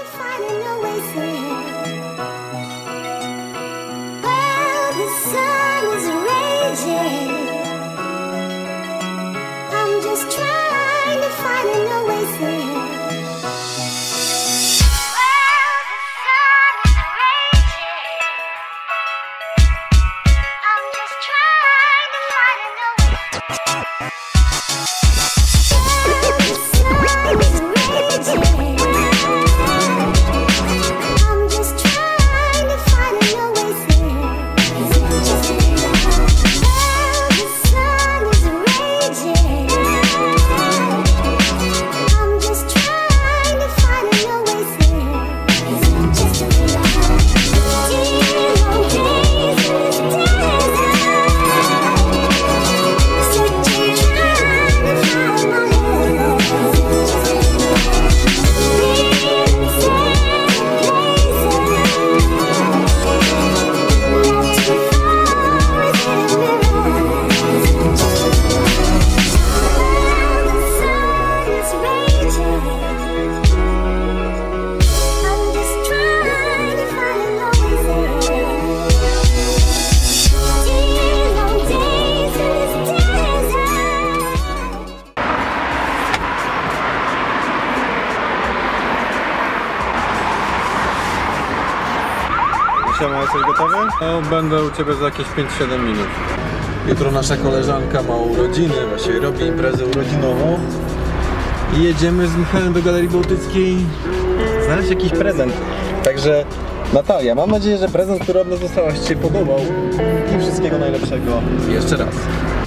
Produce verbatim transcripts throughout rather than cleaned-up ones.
Siema, jesteś gotowy? No, będę u Ciebie za jakieś pięć siedem minut. Jutro nasza koleżanka ma urodziny, właściwie robi imprezę urodzinową. I jedziemy z Michałem do Galerii Bałtyckiej znaleźć jakiś prezent. Także Natalia, mam nadzieję, że prezent, który od nas dostałaś, Ci się podobał. I wszystkiego najlepszego. Jeszcze raz.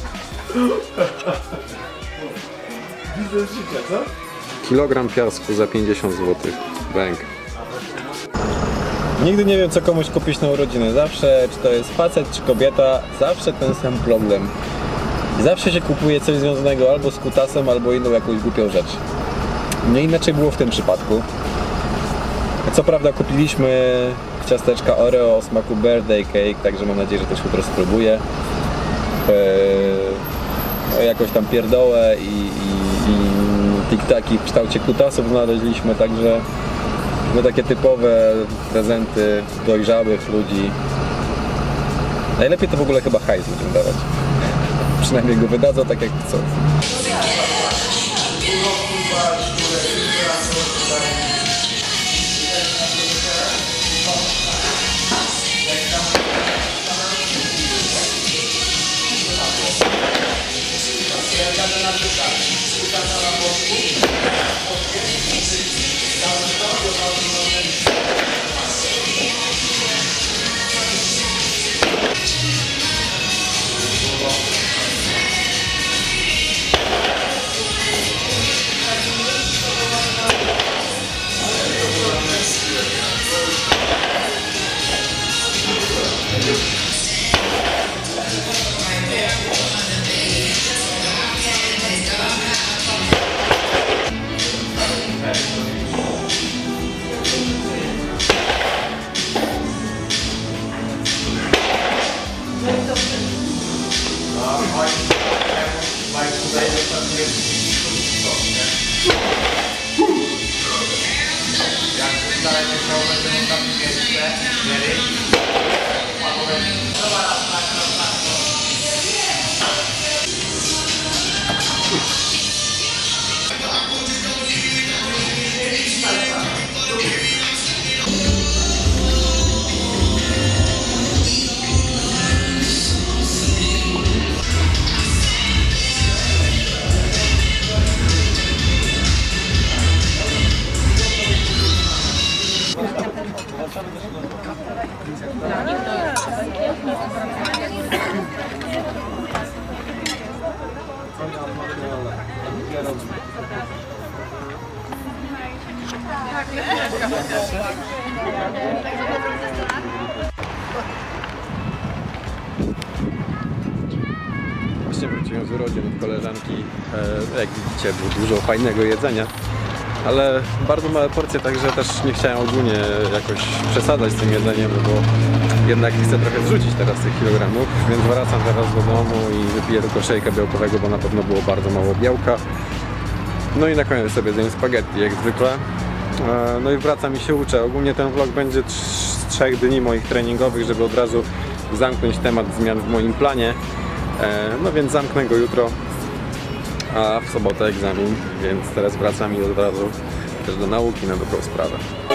Kilogram piasku za pięćdziesiąt złotych. Bęk. Nigdy nie wiem, co komuś kupić na urodziny. Zawsze, czy to jest facet, czy kobieta, zawsze ten sam problem. I zawsze się kupuje coś związanego albo z kutasem, albo inną jakąś głupią rzecz. Nie inaczej było w tym przypadku. Co prawda kupiliśmy ciasteczka Oreo o smaku birthday cake, także mam nadzieję, że też jutro spróbuję. Eee, jakoś tam pierdołę i, i, i tiktaki w kształcie kutasów znaleźliśmy, także no takie typowe prezenty dojrzałych ludzi. Najlepiej to w ogóle chyba hajs ludziom dawać. Przynajmniej go wydadzą tak jak chcą. Właśnie wróciłem z urodzin od koleżanki. E, jak widzicie, było dużo fajnego jedzenia, ale bardzo małe porcje, także też nie chciałem ogólnie jakoś przesadzać z tym jedzeniem, bo jednak chcę trochę zrzucić teraz tych kilogramów, więc wracam teraz do domu i wypiję tylko szejka białkowego, bo na pewno było bardzo mało białka. No i na koniec sobie zjem spaghetti, jak zwykle. No i wracam i się uczę. Ogólnie ten vlog będzie z trzech dni moich treningowych, żeby od razu zamknąć temat zmian w moim planie. No więc zamknę go jutro, a w sobotę egzamin, więc teraz wracam i od razu też do nauki na dobrą sprawę.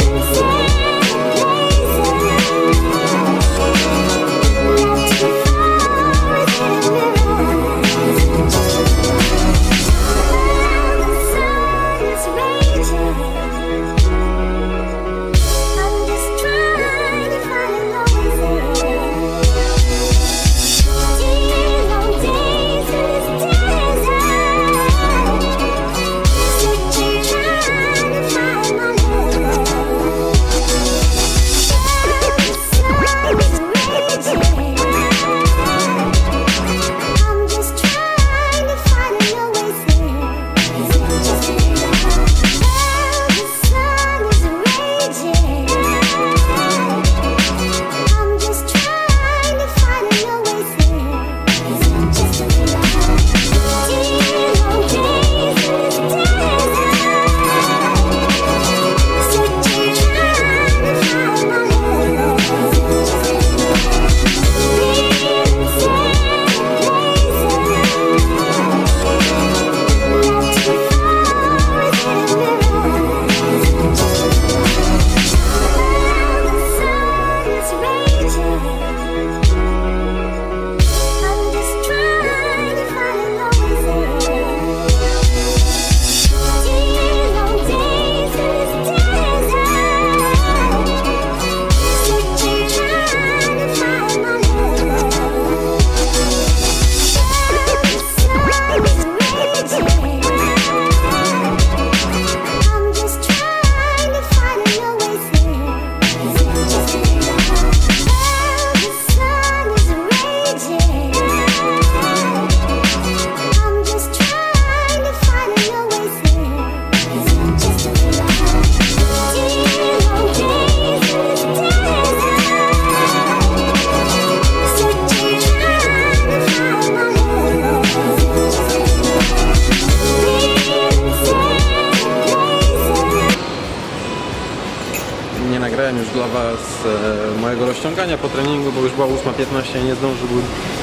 Nie nagrałem już dla Was e, mojego rozciągania po treningu, bo już była ósma piętnaście i nie zdążyłbym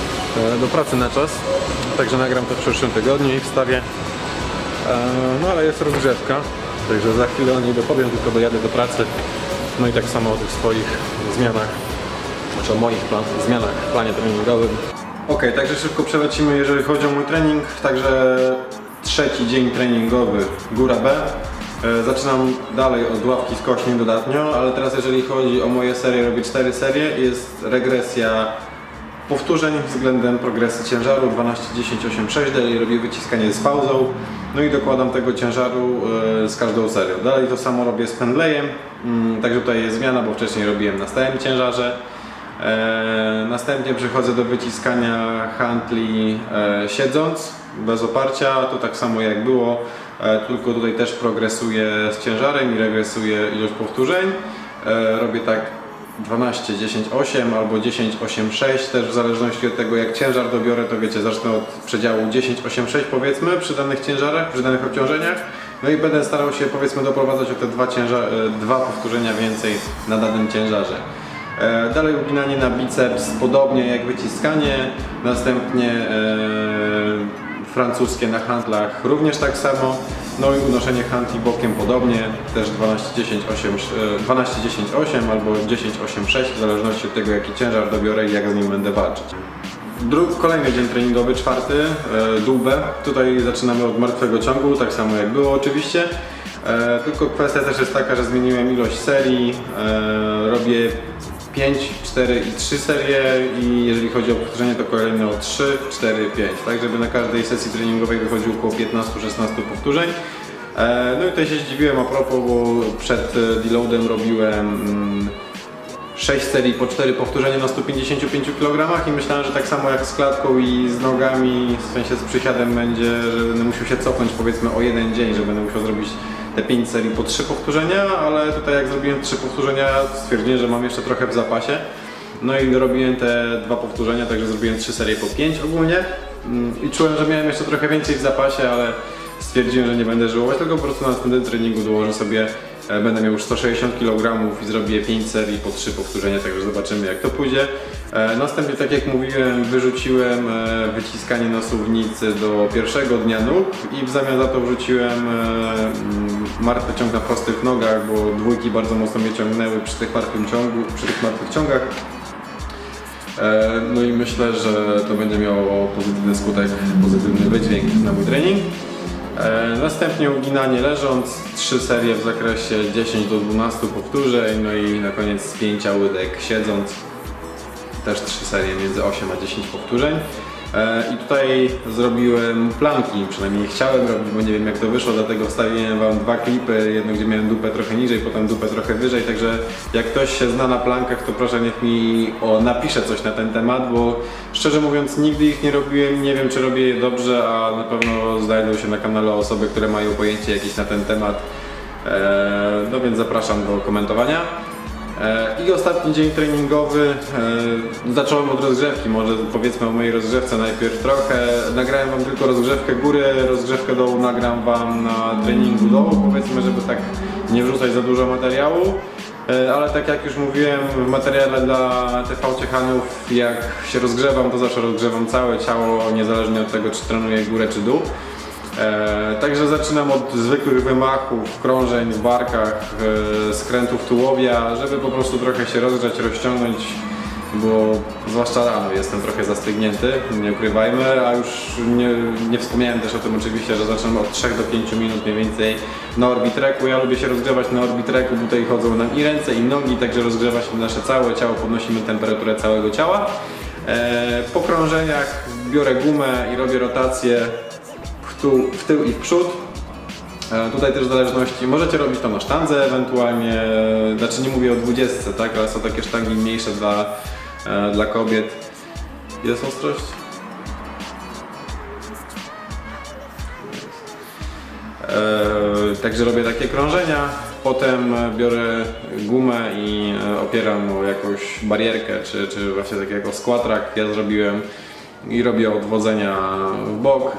e, do pracy na czas. Także nagram to w przyszłym tygodniu i wstawię. E, no ale jest rozgrzewka, także za chwilę o niej dopowiem, tylko dojadę do pracy. No i tak samo o tych swoich zmianach, znaczy o moich plan, zmianach w planie treningowym. Ok, także szybko przelecimy, jeżeli chodzi o mój trening. Także trzeci dzień treningowy, góra B. Zaczynam dalej od ławki skośnej dodatnio, ale teraz jeżeli chodzi o moje serie, robię cztery serie i jest regresja powtórzeń względem progresji ciężaru dwanaście, dziesięć, osiem, sześć, dalej robię wyciskanie z pauzą, no i dokładam tego ciężaru z każdą serią. Dalej to samo robię z pendlejem, także tutaj jest zmiana, bo wcześniej robiłem na stałym ciężarze. Następnie przechodzę do wyciskania hantli siedząc, bez oparcia, to tak samo jak było, tylko tutaj też progresuję z ciężarem i regresuję ilość powtórzeń. Robię tak dwanaście, dziesięć, osiem albo dziesięć, osiem, sześć, też w zależności od tego jak ciężar dobiorę, to wiecie, zacznę od przedziału dziesięć, osiem, sześć powiedzmy przy danych ciężarach, przy danych obciążeniach. No i będę starał się powiedzmy doprowadzać o te dwa, ciężar, dwa powtórzenia więcej na danym ciężarze. Dalej uginanie na biceps, podobnie jak wyciskanie, następnie e, francuskie na handlach również tak samo, no i unoszenie handli bokiem podobnie, też dwanaście, dziesięć, osiem, dwanaście, dziesięć, osiem albo dziesięć, osiem, sześć, w zależności od tego jaki ciężar dobiorę i jak z nim będę walczyć. Drugi, kolejny dzień treningowy, czwarty, e, dół B. Tutaj zaczynamy od martwego ciągu, tak samo jak było oczywiście. E, tylko kwestia też jest taka, że zmieniłem ilość serii, e, robię pięć, cztery i trzy serie i jeżeli chodzi o powtórzenie to kolejne o trzy, cztery, pięć, tak żeby na każdej sesji treningowej wychodziło około piętnaście, szesnaście powtórzeń. E, no i tutaj się zdziwiłem a propos, bo przed deloadem robiłem sześć serii po cztery powtórzenia na stu pięćdziesięciu pięciu kilogramach i myślałem, że tak samo jak z klatką i z nogami, w sensie z przysiadem będzie, że będę musiał się cofnąć powiedzmy o jeden dzień, że będę musiał zrobić te pięć serii po trzy powtórzenia, ale tutaj jak zrobiłem trzy powtórzenia stwierdziłem, że mam jeszcze trochę w zapasie. No i robiłem te dwa powtórzenia, także zrobiłem trzy serie po pięć ogólnie i czułem, że miałem jeszcze trochę więcej w zapasie, ale stwierdziłem, że nie będę żałować, tylko po prostu na następnym treningu dołożę sobie Będę miał już sto sześćdziesiąt kilogramów i zrobię pięć serii po trzy powtórzenia, także zobaczymy jak to pójdzie. Następnie, tak jak mówiłem, wyrzuciłem wyciskanie na suwnicy do pierwszego dnia nóg i w zamian za to wrzuciłem martwy ciąg na prostych nogach, bo dwójki bardzo mocno mnie ciągnęły przy tych martwym ciągu, przy tych martwych ciągach. No i myślę, że to będzie miało pozytywny skutek, pozytywny wydźwięk na mój trening. Następnie uginanie leżąc, trzy serie w zakresie dziesięć do dwunastu powtórzeń, no i na koniec spięcia łydek siedząc, też trzy serie między osiem a dziesięć powtórzeń. I tutaj zrobiłem planki, przynajmniej chciałem robić, bo nie wiem jak to wyszło, dlatego wstawiłem wam dwa klipy, jedno gdzie miałem dupę trochę niżej, potem dupę trochę wyżej, także jak ktoś się zna na plankach, to proszę niech mi o, napisze coś na ten temat, bo szczerze mówiąc nigdy ich nie robiłem, nie wiem czy robię je dobrze, a na pewno znajdą się na kanale osoby, które mają pojęcie jakieś na ten temat, no więc zapraszam do komentowania. I ostatni dzień treningowy, zacząłem od rozgrzewki, może powiedzmy o mojej rozgrzewce najpierw trochę. Nagrałem wam tylko rozgrzewkę góry, rozgrzewkę dołu nagram wam na treningu dołu, powiedzmy, żeby tak nie wrzucać za dużo materiału. Ale tak jak już mówiłem w materiale dla T V Ciechanów, jak się rozgrzewam, to zawsze rozgrzewam całe ciało, niezależnie od tego czy trenuję górę czy dół. E, także zaczynam od zwykłych wymachów, krążeń w barkach, e, skrętów tułowia, żeby po prostu trochę się rozgrzać, rozciągnąć, bo zwłaszcza rano jestem trochę zastygnięty, nie ukrywajmy, a już nie, nie wspomniałem też o tym oczywiście, że zaczynam od trzech do pięciu minut mniej więcej na Orbitreku. Ja lubię się rozgrzewać na Orbitreku, bo tutaj chodzą nam i ręce i nogi, także rozgrzewa się nasze całe ciało, podnosimy temperaturę całego ciała. E, po krążeniach biorę gumę i robię rotację w tył i w przód. E, tutaj też w zależności, możecie robić to na sztandze ewentualnie, znaczy nie mówię o dwudziestce, tak, ale są takie sztangi mniejsze dla, e, dla kobiet. Jest ostrość? E, także robię takie krążenia, potem biorę gumę i opieram o jakąś barierkę, czy, czy właśnie tak jak o squat rack ja zrobiłem i robię odwodzenia w bok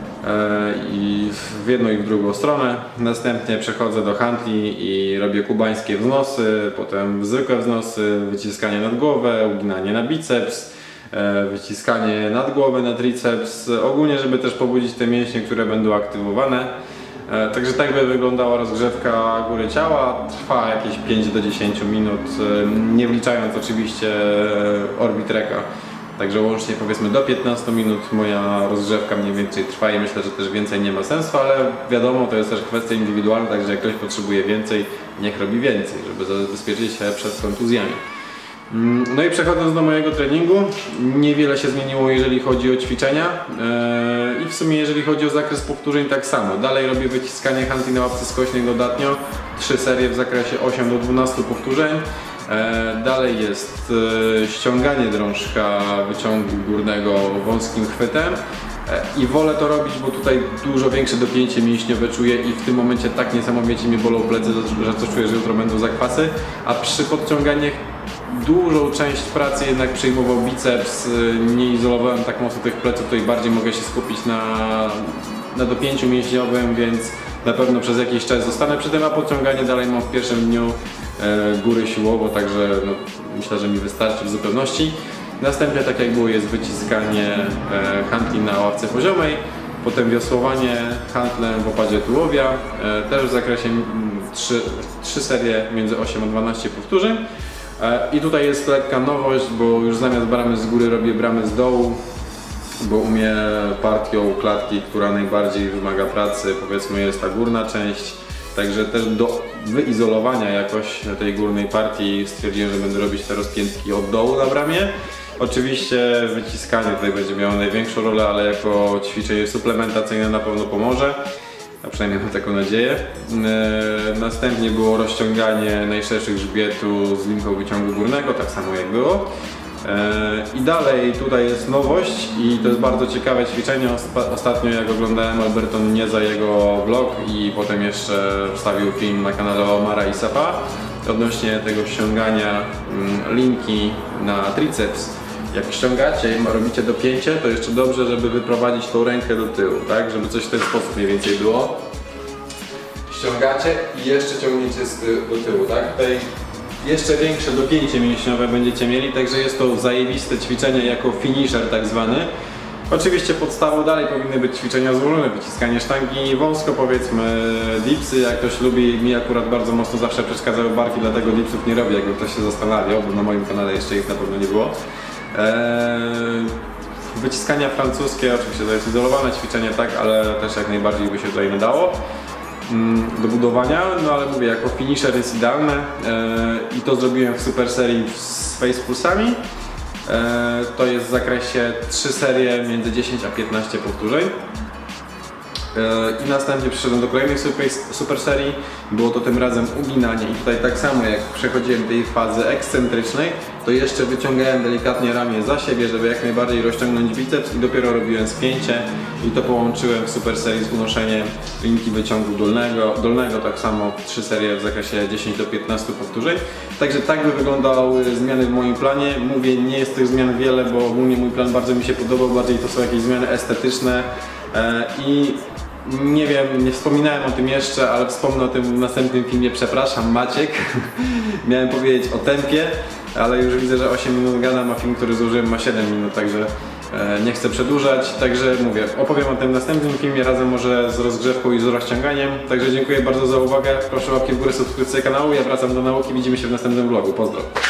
i w jedną i w drugą stronę. Następnie przechodzę do hantli i robię kubańskie wznosy, potem zwykłe wznosy, wyciskanie nad głowę, uginanie na biceps, wyciskanie nad głowę na triceps, ogólnie żeby też pobudzić te mięśnie, które będą aktywowane. Także tak by wyglądała rozgrzewka góry ciała, trwa jakieś pięć do dziesięciu minut, nie wliczając oczywiście Orbitreka. Także łącznie powiedzmy do piętnastu minut moja rozgrzewka mniej więcej trwa i myślę, że też więcej nie ma sensu, ale wiadomo, to jest też kwestia indywidualna, także jak ktoś potrzebuje więcej, niech robi więcej, żeby zabezpieczyć się przed kontuzjami. No i przechodząc do mojego treningu, niewiele się zmieniło jeżeli chodzi o ćwiczenia i w sumie jeżeli chodzi o zakres powtórzeń tak samo. Dalej robię wyciskanie hantli na łapce skośnej dodatnio, trzy serie w zakresie osiem do dwunastu powtórzeń. Dalej jest ściąganie drążka wyciągu górnego wąskim chwytem i wolę to robić, bo tutaj dużo większe dopięcie mięśniowe czuję i w tym momencie tak niesamowicie mnie bolą plecy, że coś czuję, że jutro będą zakwasy, a przy podciąganiach dużą część pracy jednak przejmował biceps, nie izolowałem tak mocno tych pleców, tutaj bardziej mogę się skupić na, na dopięciu mięśniowym, więc na pewno przez jakiś czas zostanę przy tym, a podciąganie dalej mam w pierwszym dniu e, góry siłowo, także no, myślę, że mi wystarczy w zupełności. Następnie, tak jak było, jest wyciskanie e, hantli na ławce poziomej, potem wiosłowanie hantlem w opadzie tułowia, e, też w zakresie trzy serie między osiem a dwanaście powtórzeń. I tutaj jest lekka nowość, bo już zamiast bramy z góry robię bramy z dołu, bo u mnie partią klatki, która najbardziej wymaga pracy, powiedzmy, jest ta górna część. Także też do wyizolowania jakoś tej górnej partii stwierdziłem, że będę robić te rozpiętki od dołu na bramie. Oczywiście wyciskanie tutaj będzie miało największą rolę, ale jako ćwiczenie suplementacyjne na pewno pomoże. A przynajmniej mam taką nadzieję. E, następnie było rozciąganie najszerszych grzbietu z linką wyciągu górnego, tak samo jak było. E, I dalej tutaj jest nowość i to jest bardzo ciekawe ćwiczenie. Ostatnio jak oglądałem Alberto Nuneza, jego vlog i potem jeszcze wstawił film na kanale Omara i Sefa odnośnie tego ściągania linki na triceps. Jak ściągacie i robicie dopięcie, to jeszcze dobrze, żeby wyprowadzić tą rękę do tyłu, tak? Żeby coś w ten sposób mniej więcej było. ściągacie i jeszcze ciągniecie z ty do tyłu, tak? Tutaj jeszcze większe dopięcie mięśniowe będziecie mieli, także jest to zajebiste ćwiczenie jako finisher tak zwany. Oczywiście podstawą dalej powinny być ćwiczenia złożone, wyciskanie sztangi wąsko, powiedzmy dipsy, jak ktoś lubi. Mi akurat bardzo mocno zawsze przeszkadzały barki, dlatego dipsów nie robię, jakby ktoś się zastanawiał, bo na moim kanale jeszcze ich na pewno nie było. Eee, wyciskania francuskie, oczywiście to jest izolowane ćwiczenie, tak, ale też jak najbardziej by się tutaj nadało do budowania, no ale mówię, jako finisher jest idealne eee, i to zrobiłem w super serii z face pulsami. Eee, to jest w zakresie trzy serie między dziesięć a piętnaście powtórzeń. Eee, I następnie przyszedłem do kolejnej super, super serii. Było to tym razem uginanie i tutaj tak samo jak przechodziłem tej fazy ekscentrycznej, to jeszcze wyciągałem delikatnie ramię za siebie, żeby jak najbardziej rozciągnąć biceps i dopiero robiłem spięcie i to połączyłem w super serii z unoszeniem linki wyciągu dolnego, dolnego tak samo trzy serie w zakresie dziesięć do piętnastu powtórzeń. Także tak by wyglądały zmiany w moim planie. Mówię, nie jest tych zmian wiele, bo ogólnie mój plan bardzo mi się podobał, bardziej to są jakieś zmiany estetyczne e, i nie wiem, nie wspominałem o tym jeszcze, ale wspomnę o tym w następnym filmie. Przepraszam, Maciek. Miałem powiedzieć o tempie, ale już widzę, że osiem minut gadam, a film, który złożyłem, ma siedem minut, także e, nie chcę przedłużać. Także mówię, opowiem o tym w następnym filmie, razem może z rozgrzewką i z rozciąganiem. Także dziękuję bardzo za uwagę. Proszę o łapki w górę, subskrypcję kanału. Ja wracam do nauki, widzimy się w następnym vlogu. Pozdro.